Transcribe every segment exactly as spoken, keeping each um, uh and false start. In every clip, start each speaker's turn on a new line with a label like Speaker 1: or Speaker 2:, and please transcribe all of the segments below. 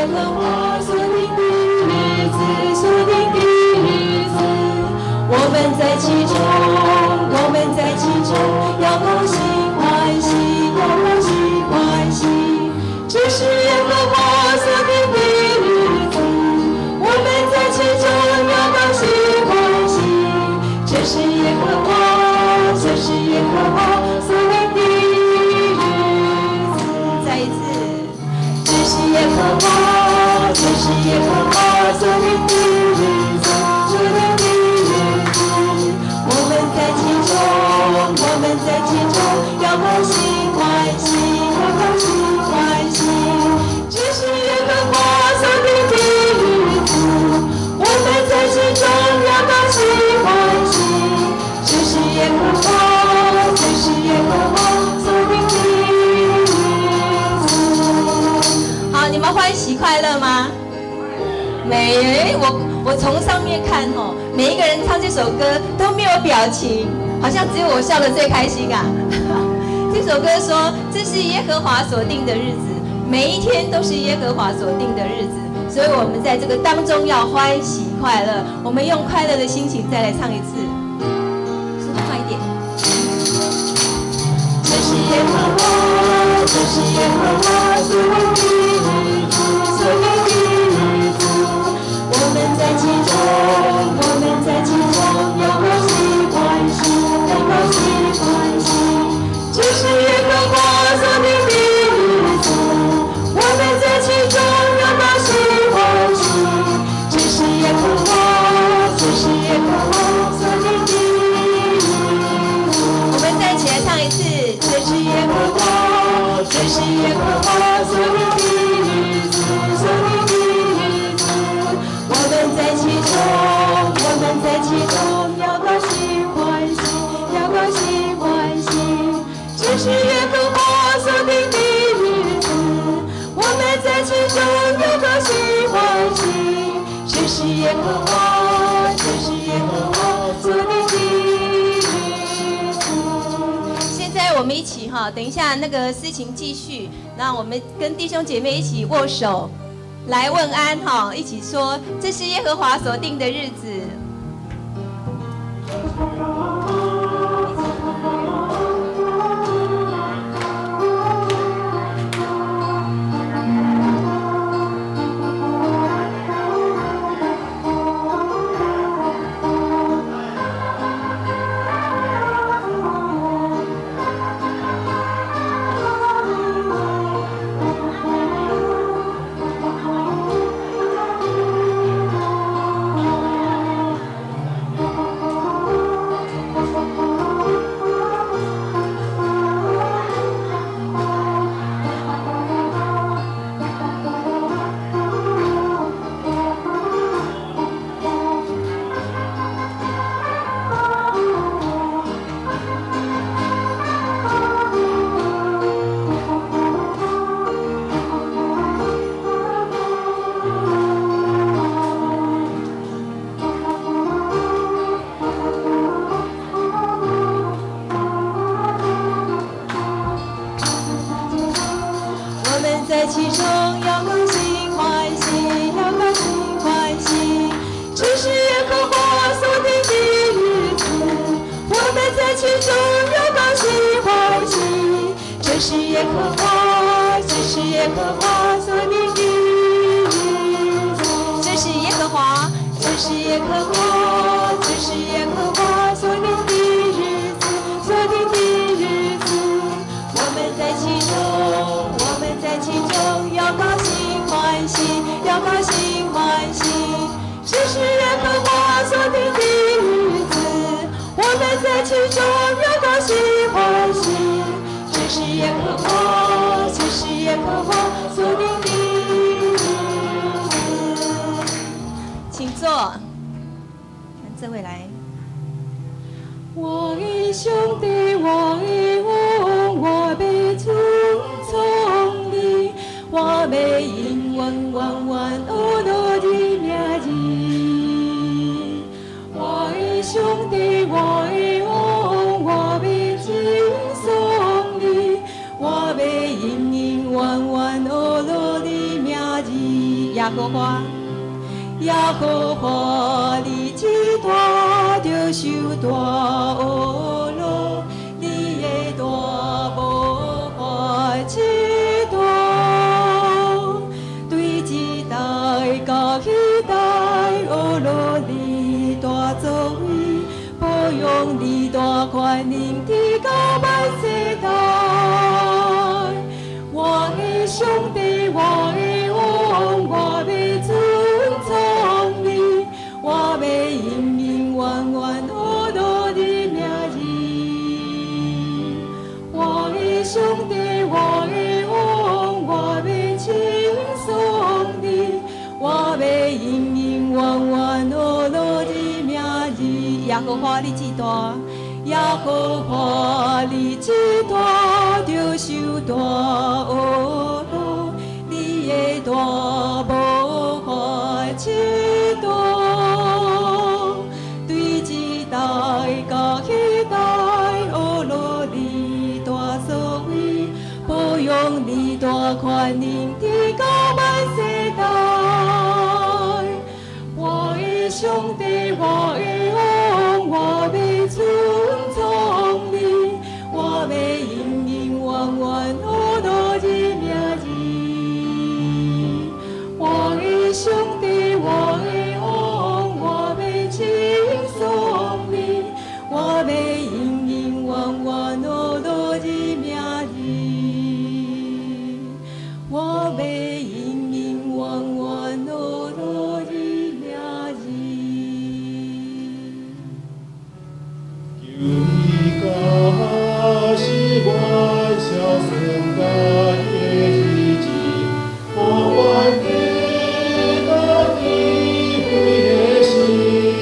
Speaker 1: 耶和华所定的日子，所定的日子，我们在其中，我们在其中，要高兴欢喜，要高兴欢喜。这是耶和华所定的日子，我们在其中要高兴欢喜。这是耶和华，这是耶和华所定的日子。再一次，这是耶和华，这是耶和华所定的日子，所定的日子。我们在其中，我们在其中要高兴欢喜，要高兴欢喜。这是耶和华所定的日子，我们在其中要高兴欢喜。这是耶和华，这是耶和华所定的日子。好，你们欢喜快乐吗？没，我我从上面看哦，每一个人唱这首歌都没有表情，好像只有我笑得最开心啊。这首歌说，这是耶和华所定的日子，每一天都是耶和华所定的日子，所以我们在这个当中要欢喜快乐。我们用快乐的心情再来唱一次，速度快一点。这是耶和华，这是耶和华所定的日子，所定的日子。我们在其中，我们在其中要高兴欢喜，要高兴欢喜。这是耶和华所定的日子，我们在其中要高兴欢喜。这是耶和华，这是耶和华所定的日子。我们再一起来唱一次，这是耶和华，这是耶和华所定的日子，所定的日子。我们在其中，我们在其中要高兴欢喜，要高兴欢喜。这是耶和华所定的日子，我们在其中要高兴欢喜。这是耶和华，这是耶和华所定的日子。现在我们一起哈，等一下那个诗情继续，那我们跟弟兄姐妹一起握手。来问安哈，一起说，这是耶和华所定的日子。在其中要高兴欢喜，要高兴欢喜。这是耶和华所定的日子，我们在其中要高兴欢喜。这是耶和华，这是耶和华所定的日子。这是耶和华，这是耶和华，这是耶和华所定的日子，所定的日子。我们在其中。在其中要高兴欢喜，要高兴欢喜。这是耶和华所定的日子，我们在其中要高兴欢喜。这是耶和华，这是耶和华所定的日子。请坐，这位来。我的兄弟，我的王，我被尊崇。我要永远永远有你的名字，我的兄弟，我的王，我要尊崇你，我要永永远远有你的名字。 和华，耶和华你只大着受大恶路，你的大无法知道，对一代甲迄代恶路你大作为，保佑你大权能天到万世代。我的上帝，我的王，我要尊崇你，我要永永远远学到你名字。我的上帝，我的王，我要称颂你，我要永永远远学到你名字。耶和华你至大，耶和华你至大着受大恶路，你的大无法知道，对一代甲迄代恶路你大作为，保佑你大权能天到万世代。我的上帝，我的王，我要尊崇你，我要永永远远学到你名字。我的上帝，我的王，我要称颂你，我要永永远远学到你名字。我要永永远远学到你名字。
Speaker 2: 求你加是我小生家的日子，我愿记得你为的心，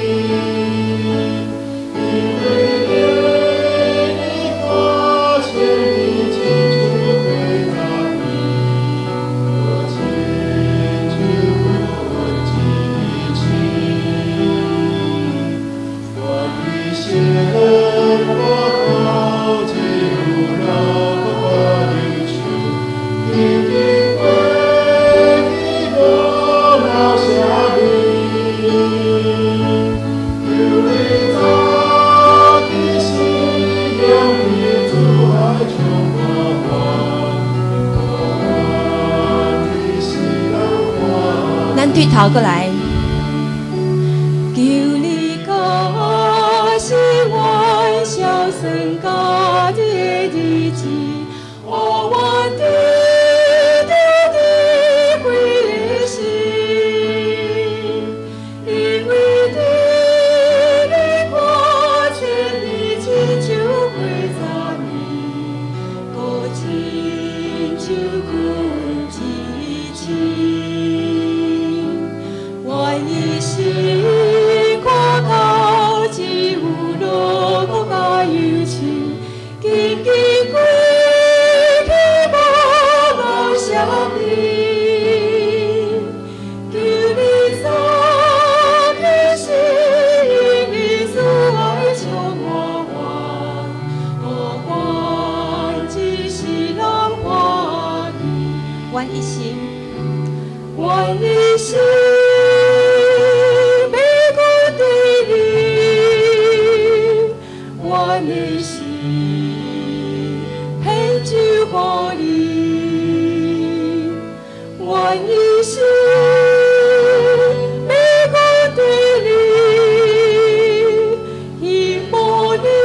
Speaker 2: 因为你花钱你清楚回答你，我清楚我记起，我的心。我靠近路绕我的手，一定会我留下你。有你在的心，有你阻碍中我我的心让我。
Speaker 1: 咱对头过来。求你加是我小生家的日子，我愿记得你为的心，因为你花钱你亲像会咋你，搁亲像阮之亲，愿意心。愿一心，愿一心，要顾对你，愿一心，献酒乎你，愿一心，要顾对你，希望你。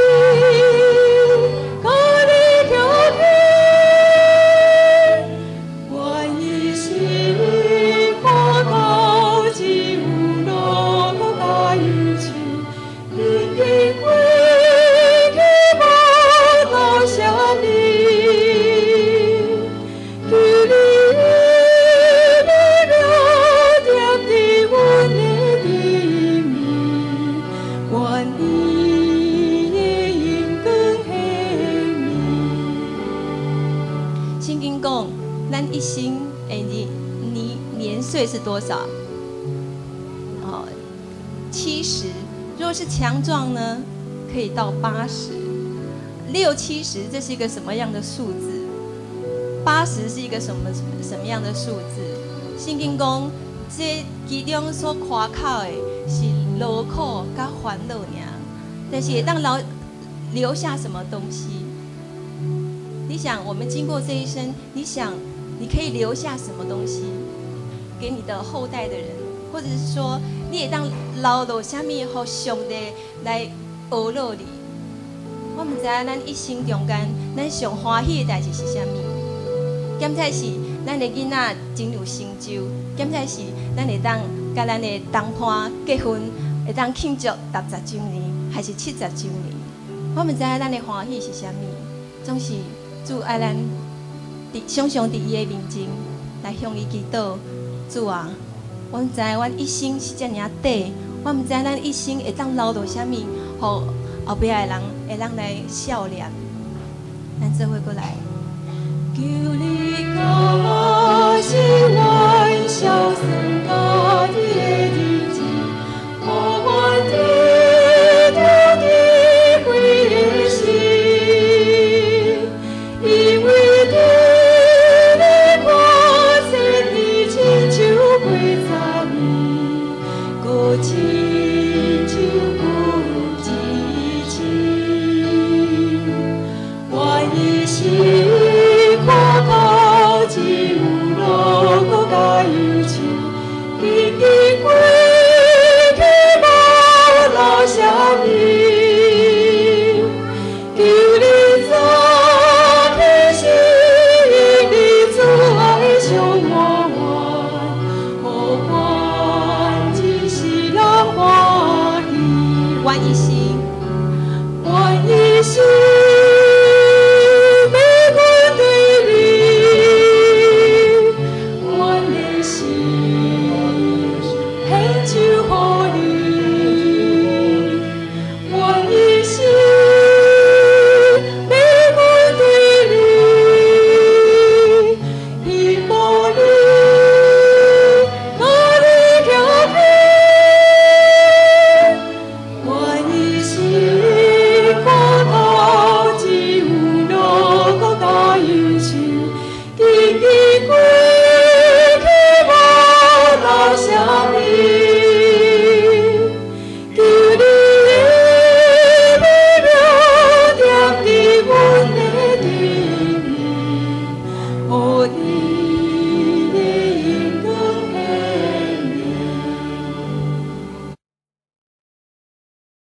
Speaker 1: 一心，哎，你你年岁是多少？哦，七十。如果是强壮呢，可以到八十。六七十，这是一个什么样的数字？八十是一个什么什么什么样的数字？信经公
Speaker 3: 这其中所夸口的是劳苦甲烦恼尔，但是会当留留下什么东西？你想，我们经过这一生，你想你可以留下什么东西给你的后代的人，或者是说，你会当留落什么，互上帝来学乐你？我唔知影咱一生中间，咱上欢喜的代志是啥物？检采是咱的囡仔真有成就，检采是咱会当甲咱的同伴结婚，会当庆祝六十周年，还是七十周年？我唔知影咱的欢喜是啥物，总是主爱咱伫常常伫伊的面前来向伊祈祷。主啊，我唔知影阮一生是遮尔啊短，我唔知影咱一生会当留到啥物，互后壁的人会当来笑脸。咱做伙过来。求你教我心。